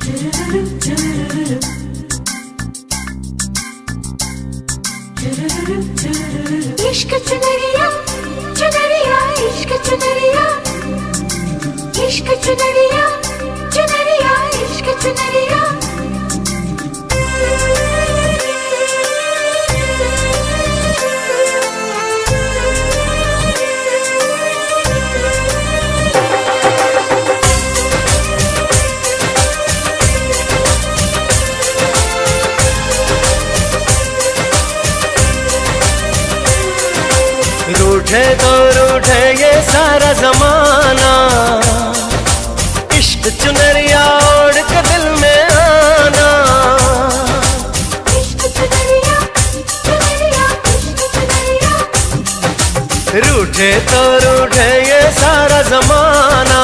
इश्क चुनरिया चुनरिया इश्क चुनरिया इश्क चुनरिया चुनरिया इश्क चुनरिया रूठे तो रूठे ये सारा जमाना, इश्क चुनरिया ओढ़ के दिल में आना। इश्क चुनरिया चुनरिया इश्क चुनरिया। रूठे तो रूठे ये सारा जमाना,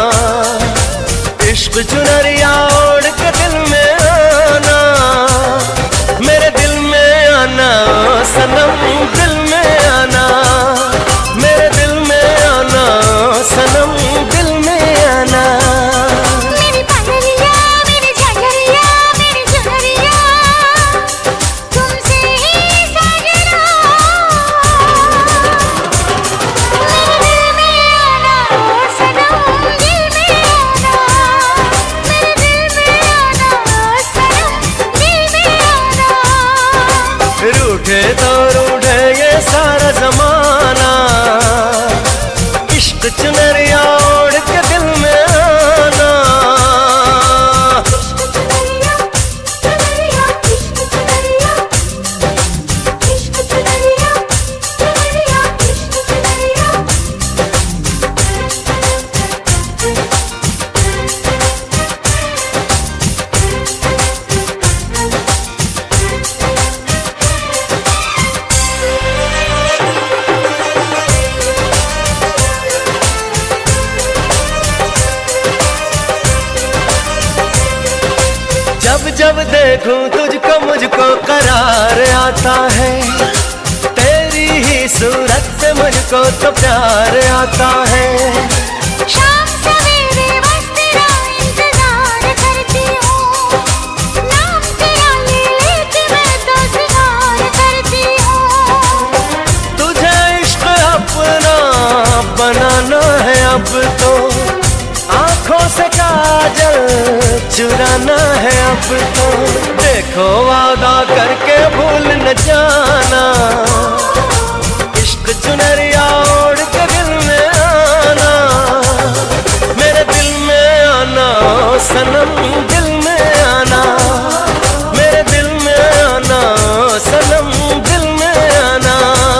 इश्क चुनरिया ओढ़ के दिल में आना। मेरे दिल में आना सनम, दिल में आना, मेरे दिल में आना सनम, दिल में आना। मेरी पायलिया मेरी झांझरिया मेरी चुनरिया, तुमसे ही साजना। मेरे दिल में आना सनम, दिल में आना, मेरे दिल में आना सनम, दिल में आना। रूठे तो रूठे ये सारा जमाना, इश्क चुनरिया ओढ़ के दिल में आना। इश्क चुनरिया चुनरिया इश्क चुनरिया इश्क चुनरिया चुनरिया इश्क चुनरिया। जब जब देखूं तुझको मुझको करार आता है, तेरी ही सूरत से मुझको तो प्यार आता है। शाम सवेरे बस तेरा इंतजार करती हूँ, नाम तेरा ले लेके मैं तो सिंगार करती हूँ। तुझे इश्क अपना बनाना है अब तो, आंखों से काजल चुराना है अब तो। देखो वादा करके भूल न जाना, इश्क चुनरिया ओढ़ के दिल में आना। मेरे दिल में आना सनम, दिल में आना, मेरे दिल में आना सनम, दिल में आना।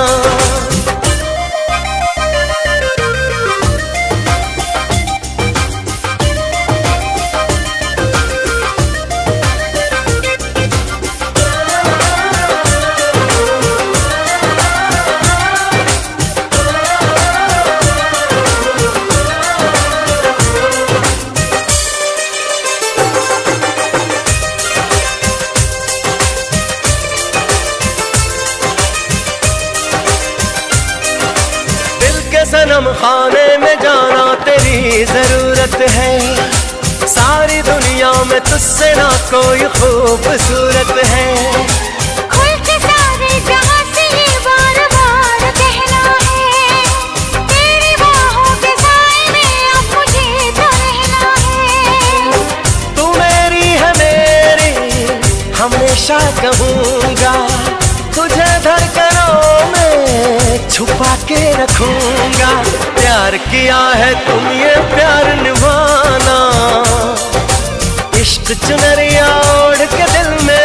सनम खाने में जाना तेरी जरूरत है, सारी दुनिया में तुझसे ना कोई खूबसूरत है। खुल के सारे जहां से ये बार बार कहना है, तेरी बाहों के साए में अब मुझे तो रहना है। तू मेरी है मेरी हमेशा कहूँगा, तुझे धड़कनों में छुपा के रखूंगा। प्यार किया है तुम ये प्यार निभाना, इश्क चुनरिया ओढ़ के दिल में